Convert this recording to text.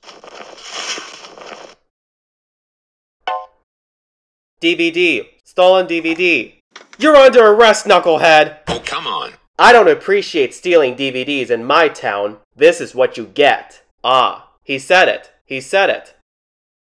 DVD. Stolen DVD. You're under arrest, knucklehead! Oh, come on. I don't appreciate stealing DVDs in my town. This is what you get. Ah, he said it. He said it.